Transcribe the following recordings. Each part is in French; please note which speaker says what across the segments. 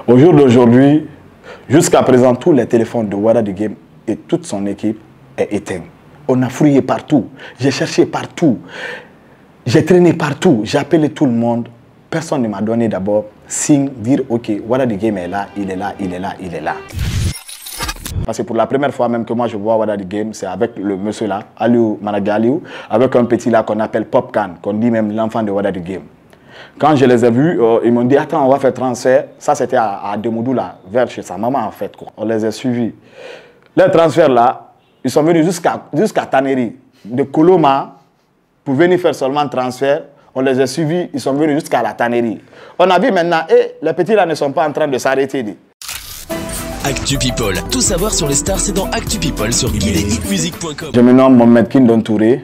Speaker 1: Au jour d'aujourd'hui, jusqu'à présent, tous les téléphones de Wada The Game et toute son équipe est éteint. On a fouillé partout, j'ai cherché partout, j'ai traîné partout, j'ai appelé tout le monde. Personne ne m'a donné d'abord signe, dire ok, Wada The Game est là, il est là, il est là, il est là. Parce que pour la première fois même que moi je vois Wada The Game, c'est avec le monsieur là, Aliou, Managa Aliou, avec un petit là qu'on appelle Popcan, qu'on dit même l'enfant de Wada The Game. Quand je les ai vus, ils m'ont dit attends, on va faire transfert. Ça c'était à Demoudou là, vers chez sa maman en fait. Quoi. On les a suivis. Les transferts là, ils sont venus jusqu'à Taneri, de Koloma, pour venir faire seulement transfert. On les a suivis, ils sont venus jusqu'à la tannerie. On a vu maintenant, les petits là ne sont pas en train de s'arrêter.
Speaker 2: Actu People. Tout savoir sur les stars, c'est dans Actu People sur guiléhitmusique.com.
Speaker 1: Je me nomme Mohamed Kindon Touré,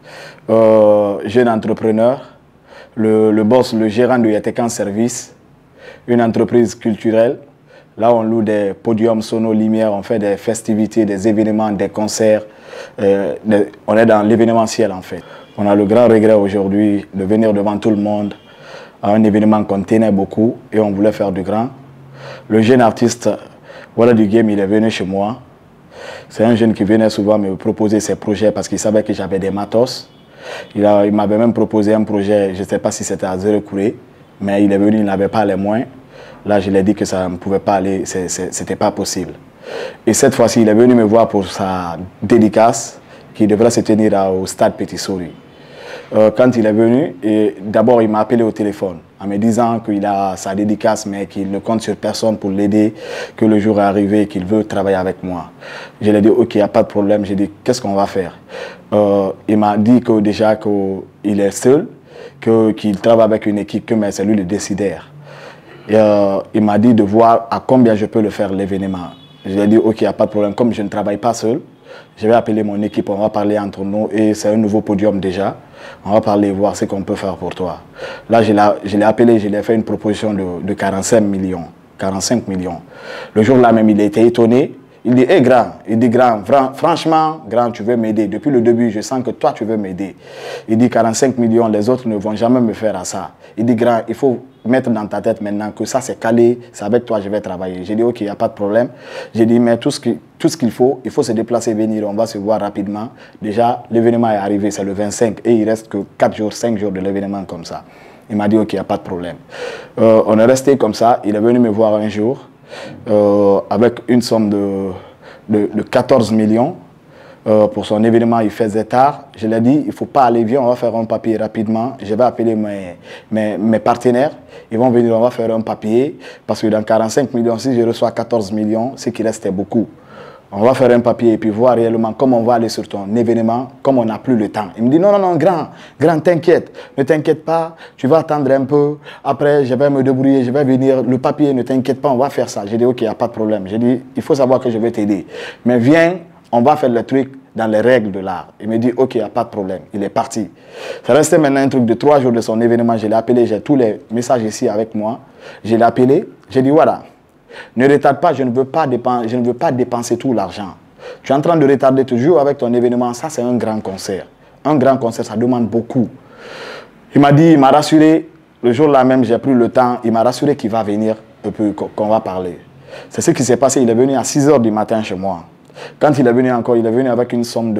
Speaker 1: jeune entrepreneur, le boss, le gérant de Yatekan Service, une entreprise culturelle. Là, on loue des podiums, sonos, lumière, on fait des festivités, des événements, des concerts. On est dans l'événementiel en fait. On a le grand regret aujourd'hui de venir devant tout le monde à un événement qu'on tenait beaucoup et on voulait faire du grand. Le jeune artiste Wada The Game, il est venu chez moi. C'est un jeune qui venait souvent me proposer ses projets parce qu'il savait que j'avais des matos. Il m'avait même proposé un projet, je ne sais pas si c'était à Zérekouré, mais il est venu, il n'avait pas les moyens. Là, je lui ai dit que ça ne pouvait pas aller, ce n'était pas possible. Et cette fois-ci, il est venu me voir pour sa dédicace qui devrait se tenir au stade Petit Souris. Quand il est venu, d'abord il m'a appelé au téléphone en me disant qu'il a sa dédicace mais qu'il ne compte sur personne pour l'aider, que le jour est arrivé et qu'il veut travailler avec moi. Je lui ai dit ok, il n'y a pas de problème. J'ai dit qu'est-ce qu'on va faire. Il m'a dit que déjà qu'il est seul, qu'il travaille avec une équipe, que c'est lui le décideur. Il m'a dit de voir à combien je peux le faire l'événement. Je lui ai dit ok, il n'y a pas de problème. Comme je ne travaille pas seul, je vais appeler mon équipe, on va parler entre nous et c'est un nouveau podium déjà. On va parler, voir ce qu'on peut faire pour toi. Là, je l'ai appelé, je lui ai fait une proposition de 45 millions. 45 millions. Le jour-là même, il était étonné. Il dit, hé grand, franchement, grand, tu veux m'aider. Depuis le début, je sens que toi, tu veux m'aider. Il dit 45 millions, les autres ne vont jamais me faire à ça. Il dit, grand, il faut mettre dans ta tête maintenant que ça, c'est calé, c'est avec toi, je vais travailler. J'ai dit, ok, il n'y a pas de problème. J'ai dit, mais tout ce qu'il faut, il faut se déplacer, venir, on va se voir rapidement. Déjà, l'événement est arrivé, c'est le 25, et il reste que 4 jours, 5 jours de l'événement comme ça. Il m'a dit, ok, il n'y a pas de problème. On est resté comme ça, il est venu me voir un jour. Avec une somme de 14 millions pour son événement, il faisait tard. Je lui ai dit, il ne faut pas aller, viens, on va faire un papier rapidement. Je vais appeler mes partenaires, ils vont venir, on va faire un papier. Parce que dans 45 millions, si je reçois 14 millions, ce qui reste est beaucoup. On va faire un papier et puis voir réellement comment on va aller sur ton événement, comme on n'a plus le temps. Il me dit, non, non, non, grand, t'inquiète, ne t'inquiète pas, tu vas attendre un peu, après je vais me débrouiller, je vais venir, le papier, ne t'inquiète pas, on va faire ça. J'ai dit, ok, il n'y a pas de problème. J'ai dit, il faut savoir que je vais t'aider. Mais viens, on va faire le truc dans les règles de l'art. Il me dit, ok, il n'y a pas de problème. Il est parti. Ça restait maintenant un truc de 3 jours de son événement. Je l'ai appelé, j'ai tous les messages ici avec moi. Je l'ai appelé, j'ai dit, voilà. Ne retarde pas, je ne veux pas dépenser tout l'argent. Tu es en train de retarder toujours avec ton événement. Ça, c'est un grand concert. Un grand concert, ça demande beaucoup. Il m'a dit, il m'a rassuré. Le jour-là même, j'ai pris le temps. Il m'a rassuré qu'il va venir et puis qu'on va parler. C'est ce qui s'est passé. Il est venu à 6 h du matin chez moi. Quand il est venu encore, il est venu avec une somme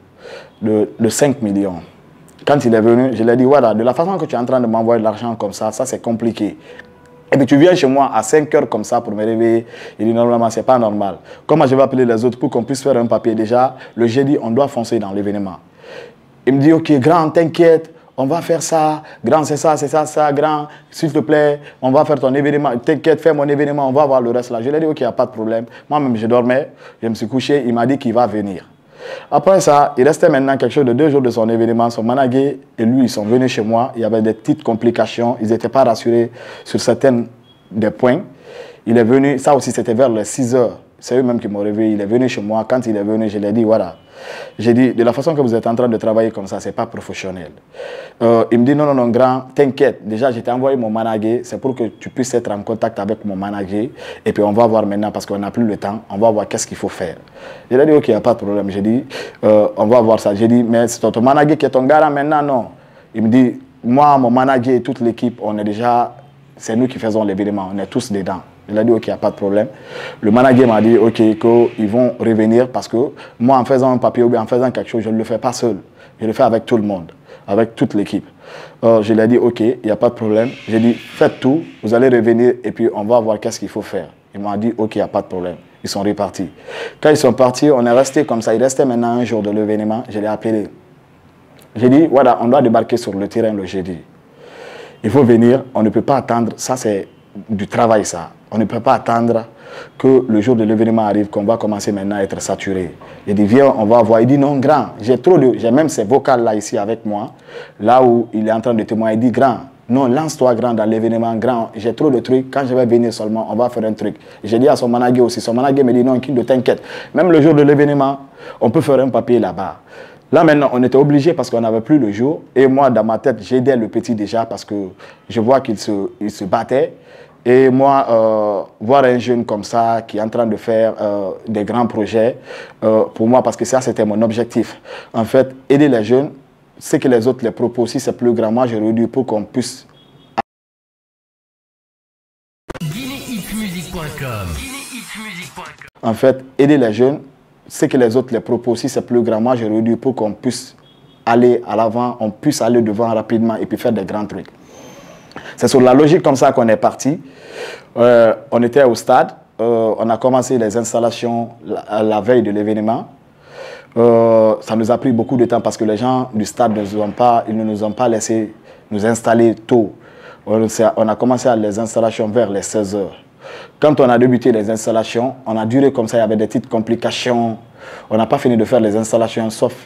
Speaker 1: de 5 millions. Quand il est venu, je lui ai dit, voilà, de la façon que tu es en train de m'envoyer de l'argent comme ça c'est compliqué. Et puis tu viens chez moi à 5 h comme ça pour me réveiller. Il dit normalement, c'est pas normal. Comment je vais appeler les autres pour qu'on puisse faire un papier déjà? Le jeudi, on doit foncer dans l'événement. Il me dit, ok, grand, t'inquiète, on va faire ça. Grand, c'est ça, grand, s'il te plaît, on va faire ton événement. T'inquiète, fais mon événement, on va voir le reste là. Je lui ai dit, ok, il n'y a pas de problème. Moi-même, je dormais, je me suis couché, il m'a dit qu'il va venir. Après ça, il restait maintenant quelque chose de 2 jours de son événement. Son manager et lui, ils sont venus chez moi. Il y avait des petites complications. Ils n'étaient pas rassurés sur certains des points. Il est venu, ça aussi c'était vers les 6 h. C'est eux-mêmes qui m'ont réveillé. Il est venu chez moi. Quand il est venu, je lui ai dit, voilà. J'ai dit, de la façon que vous êtes en train de travailler comme ça, ce n'est pas professionnel. Il me dit, non, non, non, grand, t'inquiète. Déjà, je t'ai envoyé mon manager. C'est pour que tu puisses être en contact avec mon manager. Et puis, on va voir maintenant, parce qu'on n'a plus le temps, on va voir qu'est-ce qu'il faut faire. Je lui ai dit, ok, il n'y a pas de problème. J'ai dit, on va voir ça. J'ai dit, mais c'est ton manager qui est ton gars là maintenant, non. Il me dit, moi, mon manager et toute l'équipe, on est déjà, c'est nous qui faisons l'événement. On est tous dedans. Il a dit, ok, il n'y a pas de problème. Le manager m'a dit, ok, qu'ils vont revenir parce que moi, en faisant un papier ou bien en faisant quelque chose, je ne le fais pas seul. Je le fais avec tout le monde, avec toute l'équipe. Je lui ai dit, ok, il n'y a pas de problème. J'ai dit, faites tout, vous allez revenir et puis on va voir qu'est-ce qu'il faut faire. Il m'a dit, ok, il n'y a pas de problème. Ils sont repartis. Quand ils sont partis, on est resté comme ça. Il restait maintenant un jour de l'événement. Je l'ai appelé. J'ai dit, voilà, on doit débarquer sur le terrain le jeudi. Il faut venir, on ne peut pas attendre. Ça, c'est du travail, ça. On ne peut pas attendre que le jour de l'événement arrive, qu'on va commencer maintenant à être saturé. Il dit, viens, on va voir. Il dit, non, grand, j'ai même ces vocales-là ici avec moi, là où il est en train de témoigner. Il dit, grand, non, lance-toi, grand, dans l'événement, grand, j'ai trop de trucs. Quand je vais venir seulement, on va faire un truc. J'ai dit à son manager aussi. Son manager me dit, non, ne t'inquiète. Même le jour de l'événement, on peut faire un papier là-bas. Là, maintenant, on était obligé parce qu'on n'avait plus le jour. Et moi, dans ma tête, j'aidais le petit déjà parce que je vois qu'il se battait. Et moi, voir un jeune comme ça qui est en train de faire des grands projets, pour moi, parce que ça, c'était mon objectif. En fait, aider les jeunes, ce que les autres les proposent, si c'est plus grand, moi, je réduis pour qu'on puisse... En fait, aider les jeunes, ce que les autres les proposent, si c'est plus grand, moi, je réduis pour qu'on puisse aller à l'avant, on puisse aller devant rapidement et puis faire des grands trucs. C'est sur la logique comme ça qu'on est parti. On était au stade, on a commencé les installations la veille de l'événement. Ça nous a pris beaucoup de temps parce que les gens du stade ils ne nous ont pas laissé nous installer tôt. On a commencé les installations vers les 16 h. Quand on a débuté les installations, on a duré comme ça, il y avait des petites complications. On n'a pas fini de faire les installations sauf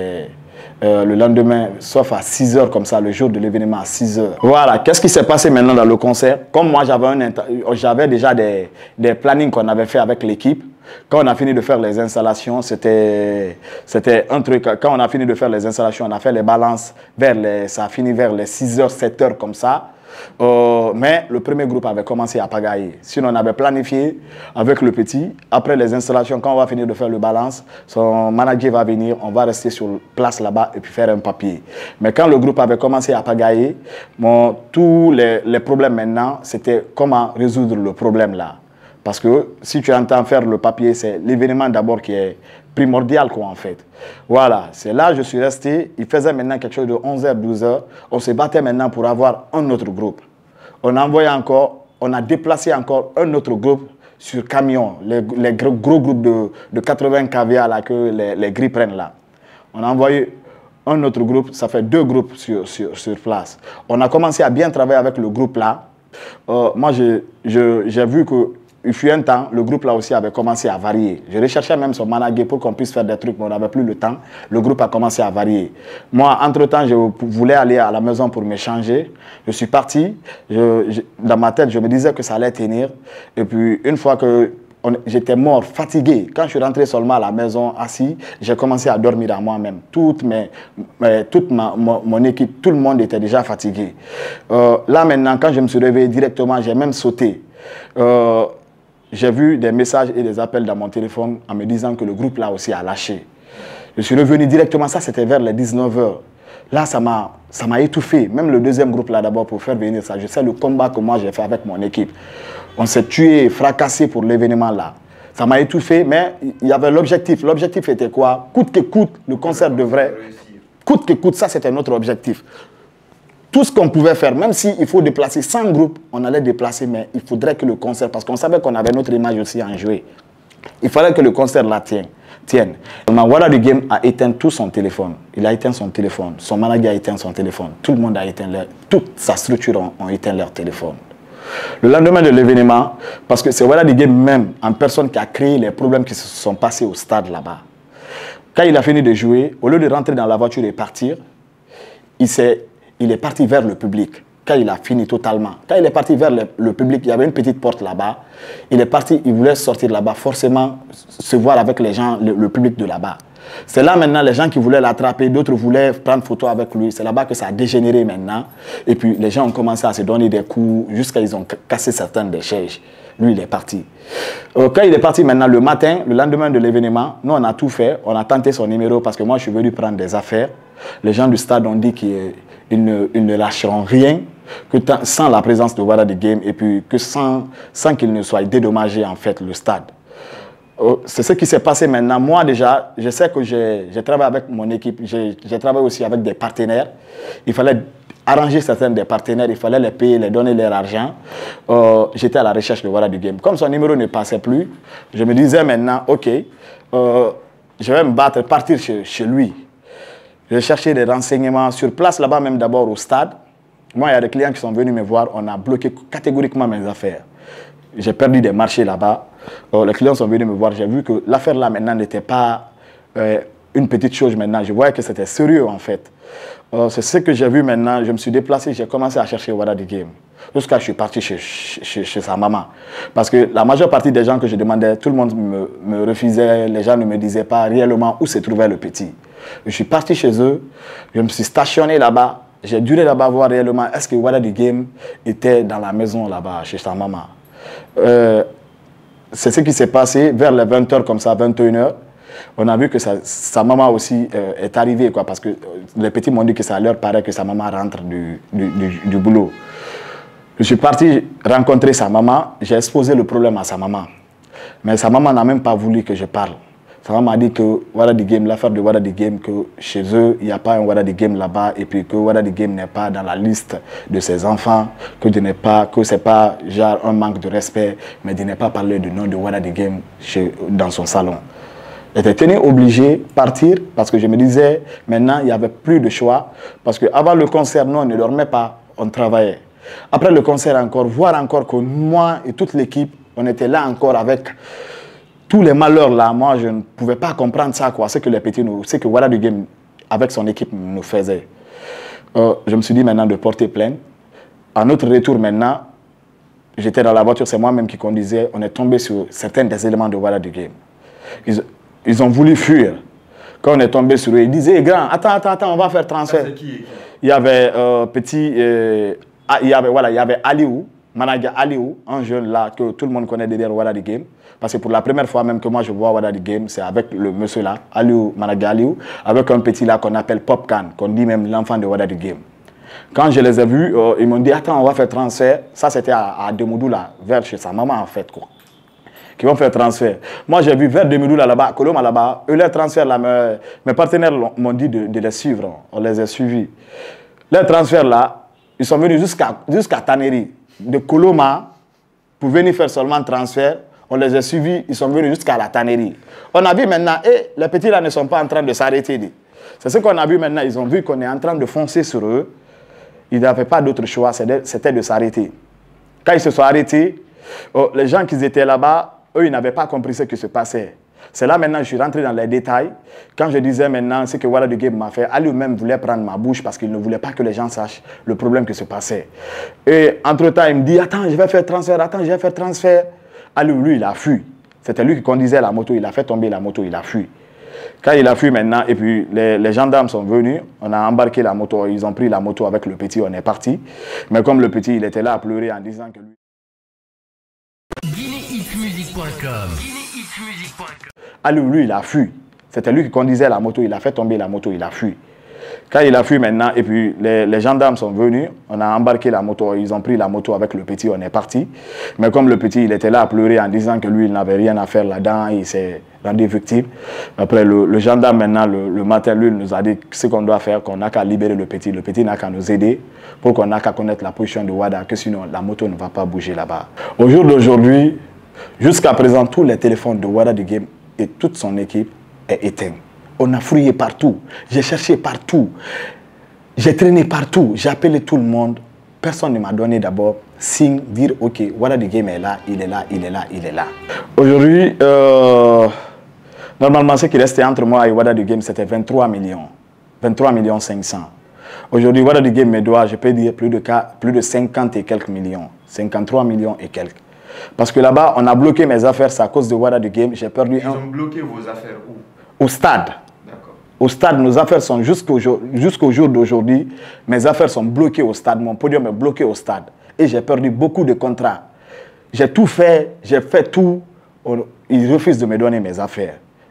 Speaker 1: le lendemain, sauf à 6 h comme ça, le jour de l'événement à 6 h. Voilà, qu'est-ce qui s'est passé maintenant dans le concert? Comme moi, j'avais déjà des plannings qu'on avait fait avec l'équipe. Quand on a fini de faire les installations, c'était un truc. Quand on a fini de faire les installations, on a fait les balances, ça a fini vers les 6 h, 7 h comme ça. Mais le premier groupe avait commencé à pagailler. Sinon, on avait planifié avec le petit. Après les installations, quand on va finir de faire le balance, son manager va venir, on va rester sur place là-bas et puis faire un papier. Mais quand le groupe avait commencé à pagailler, tous les problèmes maintenant, c'était comment résoudre le problème là. Parce que si tu entends faire le papier, c'est l'événement d'abord qui est primordial, quoi, en fait. Voilà, c'est là que je suis resté. Il faisait maintenant quelque chose de 11 h, 12 h. On se battait maintenant pour avoir un autre groupe. On a déplacé encore un autre groupe sur camion, les gros groupes de 80 caviar là, que les gris prennent là. On a envoyé un autre groupe, ça fait 2 groupes sur place. On a commencé à bien travailler avec le groupe là. Moi, j'ai vu que il fut un temps, le groupe là aussi avait commencé à varier. Je recherchais même son manager pour qu'on puisse faire des trucs, mais on n'avait plus le temps. Le groupe a commencé à varier. Moi, entre-temps, je voulais aller à la maison pour m'échanger. Je suis parti. Dans ma tête, je me disais que ça allait tenir. Et puis, une fois que j'étais mort, fatigué, quand je suis rentré seulement à la maison, assis, j'ai commencé à dormir à moi-même. Toute mon équipe, tout le monde était déjà fatigué. Là, maintenant, quand je me suis réveillé directement, j'ai même sauté. J'ai vu des messages et des appels dans mon téléphone en me disant que le groupe là aussi a lâché. Je suis revenu directement, ça c'était vers les 19 h. Là, ça m'a étouffé. Même le deuxième groupe là d'abord pour faire venir ça. Je sais le combat que moi j'ai fait avec mon équipe. On s'est tué, fracassé pour l'événement là. Ça m'a étouffé, mais il y avait l'objectif. L'objectif était quoi? Coûte que coûte, le concert devrait... Coûte que coûte, ça c'était notre objectif. Tout ce qu'on pouvait faire, même s'il faut déplacer 100 groupes, on allait déplacer, mais il faudrait que le concert, parce qu'on savait qu'on avait notre image aussi en jouer, il fallait que le concert la tienne. Wara The Game a éteint tout son téléphone. Il a éteint son téléphone. Son manager a éteint son téléphone. Tout le monde a éteint toute sa structure ont éteint leur téléphone. Le lendemain de l'événement, parce que c'est Wara The Game même, en personne, qui a créé les problèmes qui se sont passés au stade là-bas. Quand il a fini de jouer, au lieu de rentrer dans la voiture et partir, il est parti vers le public. Quand il a fini totalement, quand il est parti vers le public, il y avait une petite porte là-bas. Il est parti, il voulait sortir là-bas, forcément se voir avec les gens, le public de là-bas. C'est là maintenant les gens qui voulaient l'attraper, d'autres voulaient prendre photo avec lui. C'est là-bas que ça a dégénéré maintenant. Et puis les gens ont commencé à se donner des coups jusqu'à ils ont cassé certaines des chaises. Lui, il est parti. Quand il est parti maintenant le matin, le lendemain de l'événement, nous on a tout fait. On a tenté son numéro parce que moi je suis venu prendre des affaires. Les gens du stade ont dit qu'ils ne lâcheront rien. que sans la présence de Wada The Game et puis que sans qu'il ne soit dédommagé en fait le stade. C'est ce qui s'est passé maintenant. Moi déjà, je sais que j'ai travaillé avec mon équipe, j'ai travaillé aussi avec des partenaires. Il fallait arranger certains des partenaires, il fallait les payer, les donner leur argent. J'étais à la recherche de Wada The Game. Comme son numéro ne passait plus, je me disais maintenant, ok, je vais me battre, partir chez lui. J'ai cherché des renseignements sur place, là-bas même d'abord au stade. Moi, il y a des clients qui sont venus me voir, on a bloqué catégoriquement mes affaires. J'ai perdu des marchés là-bas. Les clients sont venus me voir, j'ai vu que l'affaire là maintenant n'était pas une petite chose maintenant. Je voyais que c'était sérieux en fait. C'est ce que j'ai vu maintenant, je me suis déplacé, j'ai commencé à chercher Wada The Game. Jusqu'à ce que je suis parti chez sa maman. Parce que la majeure partie des gens que je demandais, tout le monde me refusait, les gens ne me disaient pas réellement où se trouvait le petit. Je suis parti chez eux, je me suis stationné là-bas, j'ai duré là-bas voir réellement est-ce que Wada The Game était dans la maison là-bas, chez sa maman. C'est ce qui s'est passé vers les 20h comme ça, 21h. On a vu que sa maman aussi est arrivée, quoi, parce que les petits m'ont dit que ça leur paraît que sa maman rentre du boulot. Je suis parti rencontrer sa maman, j'ai exposé le problème à sa maman. Mais sa maman n'a même pas voulu que je parle. Sa maman m'a dit que Wada The Game, l'affaire de Wada The Game, que chez eux, il n'y a pas un Wada The Game là-bas, et puis que Wada The Game n'est pas dans la liste de ses enfants, que ce n'est pas genre un manque de respect, mais de ne pas parler du nom de Wada The Game dans son salon. J'étais tenu obligé de partir parce que je me disais, maintenant, il n'y avait plus de choix. Parce qu'avant le concert, nous, on ne dormait pas, on travaillait. Après le concert encore, voir encore que moi et toute l'équipe, on était là encore avec tous les malheurs là. Moi, je ne pouvais pas comprendre ça, quoi. Ce que les petits, ce que Wada The Game, avec son équipe, nous faisait. Je me suis dit maintenant de porter plainte. À notre retour maintenant, j'étais dans la voiture, c'est moi-même qui conduisais. On est tombé sur certains des éléments de Wada The Game. Ils ont voulu fuir. Quand on est tombé sur eux, ils disaient, hey, grand, attends, on va faire transfert. Il y avait il y avait Aliou, Managa Aliou, un jeune là que tout le monde connaît derrière Wada The Game. Parce que pour la première fois même que moi je vois Wada The Game, c'est avec le monsieur là, Aliou, Managa Aliou, avec un petit là qu'on appelle Popcan, qu'on dit même l'enfant de Wada The Game. Quand je les ai vus, ils m'ont dit, attends, on va faire transfert. Ça c'était à Demoudou là, vers chez sa maman en fait, quoi. Qui vont faire transfert. Moi, j'ai vu vers Demoudou là-bas, Coloma là-bas, eux, leur transfert là, mes partenaires m'ont dit de les suivre. On les a suivis. Leur transfert là, ils sont venus jusqu'à Taneri, de Coloma, pour venir faire seulement un transfert. On les a suivis, ils sont venus jusqu'à la Tannerie. On a vu maintenant, les petits là ne sont pas en train de s'arrêter. C'est ce qu'on a vu maintenant, ils ont vu qu'on est en train de foncer sur eux. Ils n'avaient pas d'autre choix, c'était de s'arrêter. Quand ils se sont arrêtés, les gens qui étaient là-bas, eux, ils n'avaient pas compris ce qui se passait. C'est là maintenant, je suis rentré dans les détails. Quand je disais maintenant ce que Wada The Game m'a fait, Ali même voulait prendre ma bouche parce qu'il ne voulait pas que les gens sachent le problème qui se passait. Et entre-temps, il me dit, attends, je vais faire transfert. Ali, lui, il a fui. C'était lui qui conduisait la moto, il a fait tomber la moto, il a fui. Quand il a fui maintenant, et puis les gendarmes sont venus, on a embarqué la moto, ils ont pris la moto avec le petit, on est parti. Mais comme le petit, il était là à pleurer en disant que lui... Ali, lui, il a fui. C'était lui qui conduisait la moto, il a fait tomber la moto, il a fui. Quand il a fui maintenant, et puis les gendarmes sont venus, on a embarqué la moto, ils ont pris la moto avec le petit, on est parti. Mais comme le petit, il était là à pleurer en disant que lui, il n'avait rien à faire là-dedans, il s'est rendu victime. Après, le gendarme maintenant, le matin, lui, il nous a dit ce qu'on doit faire, qu'on n'a qu'à libérer le petit n'a qu'à nous aider, pour qu'on n'a qu'à connaître la position de Wada, que sinon la moto ne va pas bouger là-bas. Au jour d'aujourd'hui, jusqu'à présent, tous les téléphones de Wada The Game et toute son équipe est éteint. On a fouillé partout, j'ai cherché partout, j'ai traîné partout, j'ai appelé tout le monde. Personne ne m'a donné d'abord signe, dire ok, Wada The Game est là, il est là, il est là, il est là. Aujourd'hui, normalement ce qui restait entre moi et Wada The Game, c'était 23 millions 500. Aujourd'hui, Wada The Game me doit, je peux dire, plus de 50 et quelques millions, 53 millions et quelques. Parce que là-bas, on a bloqué mes affaires, c'est à cause de Wada The Game, j'ai perdu
Speaker 3: Ils ont bloqué vos affaires où?
Speaker 1: Au stade. Au stade, nos affaires sont jusqu'au jour d'aujourd'hui, mes affaires sont bloquées au stade, mon podium est bloqué au stade. Et j'ai perdu beaucoup de contrats. J'ai tout fait, j'ai fait tout. Ils refusent de me donner mes affaires.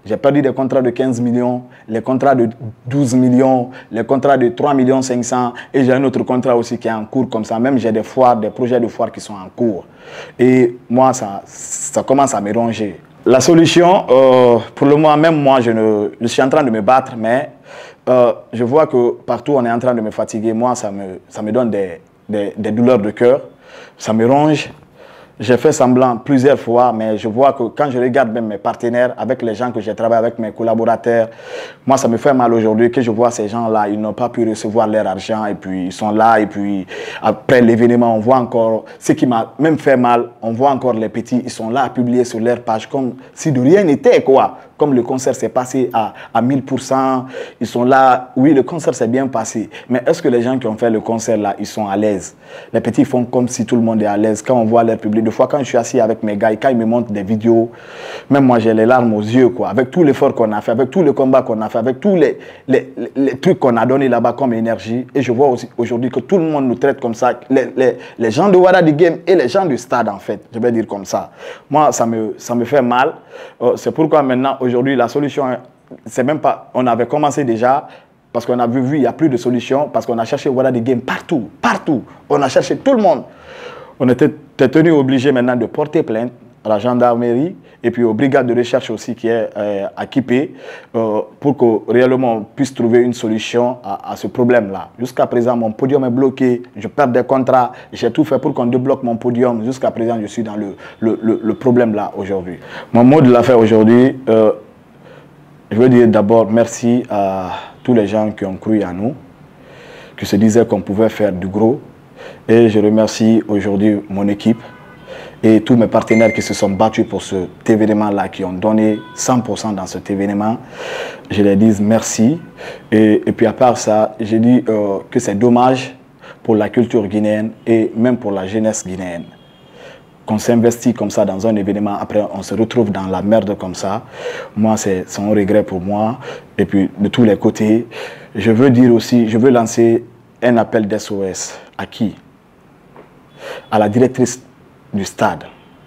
Speaker 1: J'ai perdu des contrats de 15 millions, les contrats de 12 millions, les contrats de 3 millions 500 et j'ai un autre contrat aussi qui est en cours comme ça. Même j'ai des foires, des projets de foires qui sont en cours. Et moi, ça commence à me ronger. La solution, pour le moment, même moi, je suis en train de me battre, mais je vois que partout, on est en train de me fatiguer. Moi, ça me donne des douleurs de cœur, ça me ronge. J'ai fait semblant plusieurs fois, mais je vois que quand je regarde même mes partenaires, avec les gens que j'ai travaillé avec, mes collaborateurs, moi, ça me fait mal aujourd'hui que je vois ces gens-là, ils n'ont pas pu recevoir leur argent et puis ils sont là et puis après l'événement, on voit encore, ce qui m'a même fait mal, on voit encore les petits, ils sont là à publier sur leur page comme si de rien n'était, quoi. Comme le concert s'est passé à 1000%, ils sont là, oui, le concert s'est bien passé, mais est-ce que les gens qui ont fait le concert là, ils sont à l'aise? Les petits font comme si tout le monde est à l'aise. Quand on voit leur public, des fois quand je suis assis avec mes gars et quand ils me montrent des vidéos, même moi j'ai les larmes aux yeux, quoi, avec tout l'effort qu'on a fait, avec tout le combat qu'on a fait, avec tous les trucs qu'on a donné là-bas comme énergie, et je vois aussi aujourd'hui que tout le monde nous traite comme ça, les gens de Wara du Game et les gens du stade en fait, je vais dire comme ça. Moi, ça me fait mal, c'est pourquoi maintenant, aujourd'hui, la solution, c'est même pas, on avait commencé déjà, parce qu'on a vu, il n'y a plus de solution, parce qu'on a cherché Wara du Game partout, partout. On a cherché tout le monde. On était tenu obligé maintenant de porter plainte à la gendarmerie et puis aux brigades de recherche aussi qui est à Kipé pour que réellement on puisse trouver une solution à ce problème-là. Jusqu'à présent, mon podium est bloqué, je perds des contrats, j'ai tout fait pour qu'on débloque mon podium. Jusqu'à présent, je suis dans le problème-là aujourd'hui. Mon mot de la fin aujourd'hui, je veux dire d'abord merci à tous les gens qui ont cru en nous, qui se disaient qu'on pouvait faire du gros. Et je remercie aujourd'hui mon équipe et tous mes partenaires qui se sont battus pour cet événement-là, qui ont donné 100% dans cet événement. Je leur dis merci. Et puis à part ça, je dis que c'est dommage pour la culture guinéenne et même pour la jeunesse guinéenne. Qu'on s'investit comme ça dans un événement, après on se retrouve dans la merde comme ça. Moi, c'est un regret pour moi. Et puis de tous les côtés, je veux dire aussi, je veux lancer un appel d'SOS. À qui? À la directrice du stade,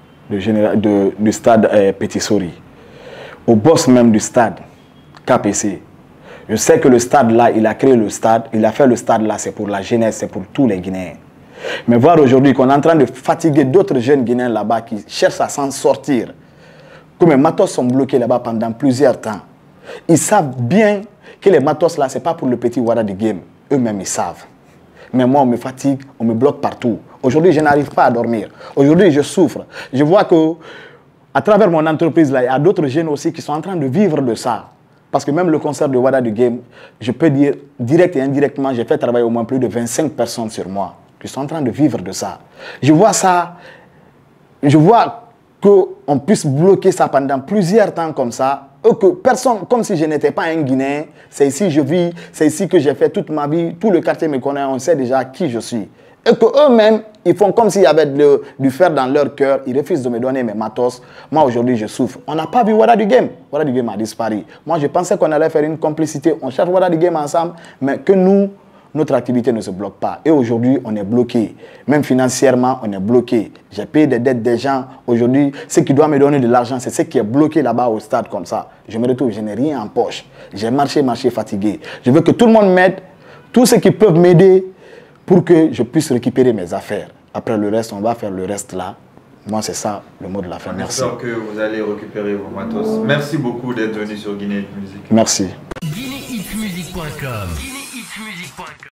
Speaker 1: du stade Petit Sori, au boss même du stade, KPC. Je sais que le stade là, il a créé le stade, il a fait le stade là, c'est pour la jeunesse, c'est pour tous les Guinéens. Mais voir aujourd'hui qu'on est en train de fatiguer d'autres jeunes Guinéens là-bas qui cherchent à s'en sortir, que mes matos sont bloqués là-bas pendant plusieurs temps. Ils savent bien que les matos là, ce n'est pas pour le petit Wara du Game. Eux-mêmes, ils savent. Mais moi, on me fatigue, on me bloque partout. Aujourd'hui, je n'arrive pas à dormir. Aujourd'hui, je souffre. Je vois que, à travers mon entreprise, là, il y a d'autres jeunes aussi qui sont en train de vivre de ça. Parce que même le concert de Wara du Game, je peux dire, direct et indirectement, j'ai fait travailler au moins plus de 25 personnes sur moi qui sont en train de vivre de ça. Je vois ça, je vois qu'on puisse bloquer ça pendant plusieurs temps comme ça, et que personne, comme si je n'étais pas un Guinéen, c'est ici que je vis, c'est ici que j'ai fait toute ma vie, tout le quartier me connaît, on sait déjà qui je suis. Et qu'eux-mêmes, ils font comme s'il y avait du fer dans leur cœur, ils refusent de me donner mes matos. Moi, aujourd'hui, je souffre. On n'a pas vu Wara du Game. Wara du Game a disparu. Moi, je pensais qu'on allait faire une complicité, on cherche Wara du Game ensemble, mais que nous, notre activité ne se bloque pas. Et aujourd'hui, on est bloqué. Même financièrement, on est bloqué. J'ai payé des dettes des gens. Aujourd'hui, ceux qui doivent me donner de l'argent, c'est ce qui est bloqué là-bas au stade comme ça. Je me retrouve, je n'ai rien en poche. J'ai marché fatigué. Je veux que tout le monde m'aide, tous ceux qui peuvent m'aider pour que je puisse récupérer mes affaires. Après le reste, on va faire le reste là. Moi, c'est ça le mot de la fin. Merci.
Speaker 3: J'espère que vous allez récupérer vos matos. Merci beaucoup d'être venu sur Guinée Hit Music.
Speaker 1: Merci.
Speaker 2: GuinéHitMusic.com